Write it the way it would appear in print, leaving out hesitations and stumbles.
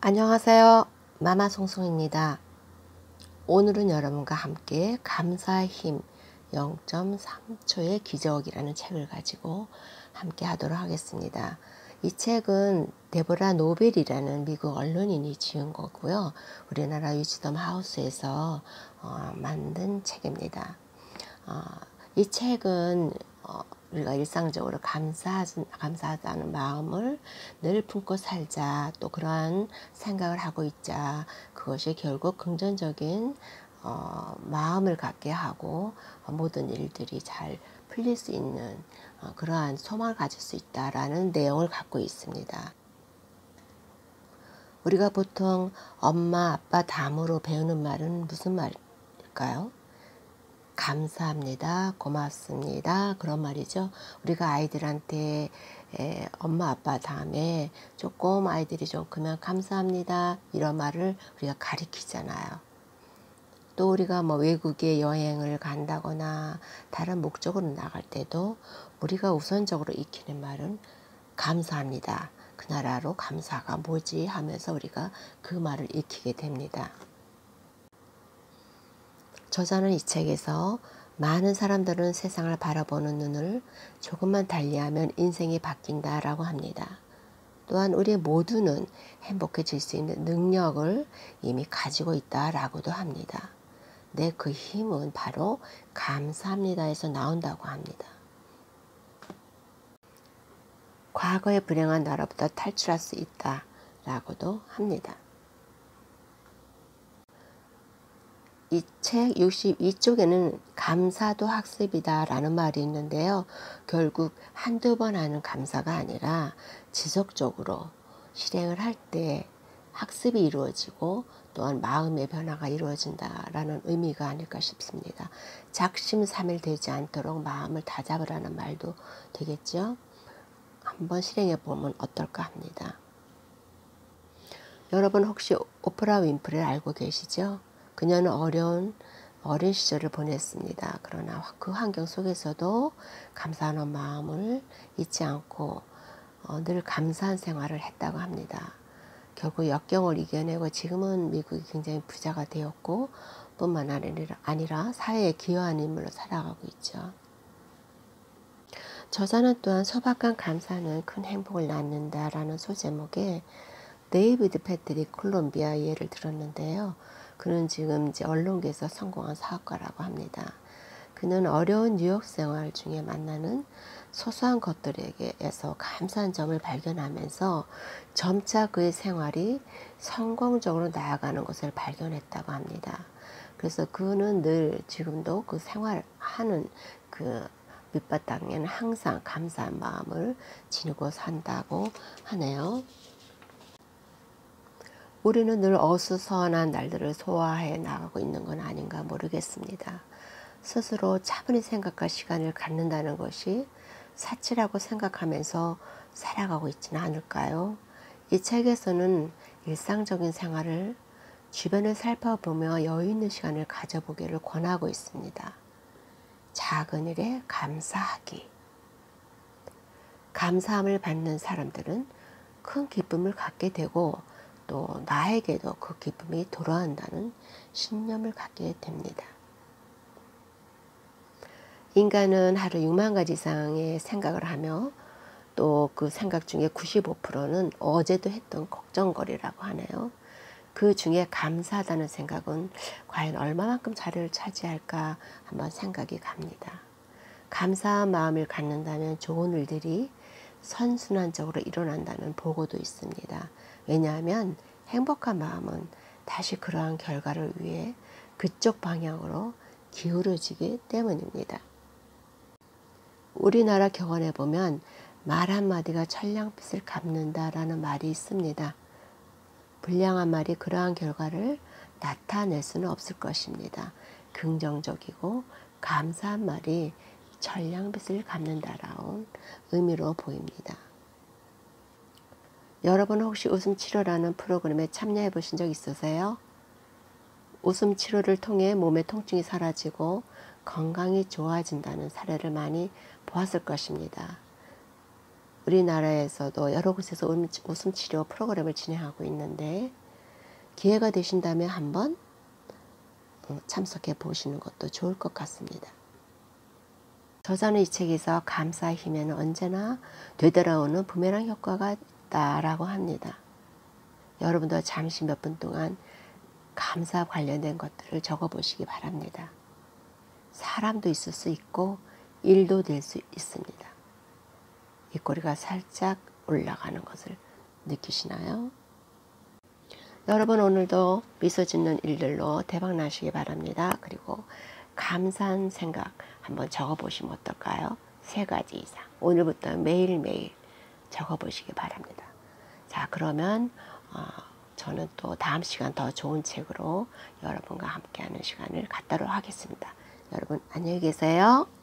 안녕하세요. 마마송송입니다. 오늘은 여러분과 함께 감사의 힘 0.3초의 기적이라는 책을 가지고 함께 하도록 하겠습니다. 이 책은 데보라 노벨이라는 미국 언론인이 지은 거고요. 우리나라 위즈덤 하우스에서 만든 책입니다. 이 책은 우리가 일상적으로 감사하다는 마음을 늘 품고 살자, 또 그러한 생각을 하고 있자, 그것이 결국 긍정적인 마음을 갖게 하고 모든 일들이 잘 풀릴 수 있는 그러한 소망을 가질 수 있다라는 내용을 갖고 있습니다. 우리가 보통 엄마, 아빠 다음으로 배우는 말은 무슨 말일까요? 감사합니다, 고맙습니다, 그런 말이죠. 우리가 아이들한테 엄마 아빠 다음에 조금 아이들이 좀 크면 감사합니다 이런 말을 우리가 가리키잖아요. 또 우리가 외국에 여행을 간다거나 다른 목적으로 나갈 때도 우리가 우선적으로 익히는 말은 감사합니다. 그 나라로 감사가 뭐지 하면서 우리가 그 말을 익히게 됩니다. 저자는 이 책에서 많은 사람들은 세상을 바라보는 눈을 조금만 달리하면 인생이 바뀐다라고 합니다. 또한 우리 모두는 행복해질 수 있는 능력을 이미 가지고 있다라고도 합니다. 그 힘은 바로 감사합니다에서 나온다고 합니다. 과거의 불행한 나라보다 탈출할 수 있다라고도 합니다. 이 책 62쪽에는 감사도 학습이다 라는 말이 있는데요. 결국 한두 번 하는 감사가 아니라 지속적으로 실행을 할 때 학습이 이루어지고 또한 마음의 변화가 이루어진다라는 의미가 아닐까 싶습니다. 작심삼일되지 않도록 마음을 다잡으라는 말도 되겠죠. 한번 실행해 보면 어떨까 합니다. 여러분 혹시 오프라 윈프리를 알고 계시죠? 그녀는 어린 시절을 보냈습니다. 그러나 그 환경 속에서도 감사하는 마음을 잊지 않고 늘 감사한 생활을 했다고 합니다. 결국 역경을 이겨내고 지금은 미국이 굉장히 부자가 되었고 뿐만 아니라 사회에 기여하는 인물로 살아가고 있죠. 저자는 또한 소박한 감사는 큰 행복을 낳는다라는 소제목에 데이비드 패트릭 콜롬비아 예를 들었는데요. 그는 지금 언론계에서 성공한 사업가라고 합니다. 그는 어려운 뉴욕 생활 중에 만나는 소소한 것들에게서 감사한 점을 발견하면서 점차 그의 생활이 성공적으로 나아가는 것을 발견했다고 합니다. 그래서 그는 늘 지금도 그 생활하는 그 밑바탕에는 항상 감사한 마음을 지니고 산다고 하네요. 우리는 늘 어수선한 날들을 소화해 나가고 있는 건 아닌가 모르겠습니다. 스스로 차분히 생각할 시간을 갖는다는 것이 사치라고 생각하면서 살아가고 있지는 않을까요? 이 책에서는 일상적인 생활을 주변을 살펴보며 여유 있는 시간을 가져보기를 권하고 있습니다. 작은 일에 감사하기. 감사함을 받는 사람들은 큰 기쁨을 갖게 되고 또 나에게도 그 기쁨이 돌아온다는 신념을 갖게 됩니다. 인간은 하루 6만 가지 이상의 생각을 하며 또 그 생각 중에 95%는 어제도 했던 걱정거리라고 하네요. 그 중에 감사하다는 생각은 과연 얼마만큼 자리를 차지할까 한번 생각이 갑니다. 감사한 마음을 갖는다면 좋은 일들이 선순환적으로 일어난다는 보고도 있습니다. 왜냐하면 행복한 마음은 다시 그러한 결과를 위해 그쪽 방향으로 기울어지기 때문입니다. 우리나라 격언에 보면 말 한마디가 천냥빚을 갚는다라는 말이 있습니다. 불량한 말이 그러한 결과를 나타낼 수는 없을 것입니다. 긍정적이고 감사한 말이 천냥빚을 갚는다라는 의미로 보입니다. 여러분 혹시 웃음치료라는 프로그램에 참여해 보신 적 있으세요? 웃음치료를 통해 몸의 통증이 사라지고 건강이 좋아진다는 사례를 많이 보았을 것입니다. 우리나라에서도 여러 곳에서 웃음치료 프로그램을 진행하고 있는데 기회가 되신다면 한번 참석해 보시는 것도 좋을 것 같습니다. 저자는 이 책에서 감사의 힘에는 언제나 되돌아오는 부메랑 효과가 있다라고 합니다. 여러분도 잠시 몇 분 동안 감사 관련된 것들을 적어보시기 바랍니다. 사람도 있을 수 있고 일도 될 수 있습니다. 입꼬리가 살짝 올라가는 것을 느끼시나요? 여러분 오늘도 미소 짓는 일들로 대박 나시기 바랍니다. 그리고 감사한 생각 한번 적어보시면 어떨까요? 3가지 이상 오늘부터 매일매일 적어보시기 바랍니다. 자, 그러면 저는 또 다음 시간 더 좋은 책으로 여러분과 함께하는 시간을 갖도록 하겠습니다. 여러분 안녕히 계세요.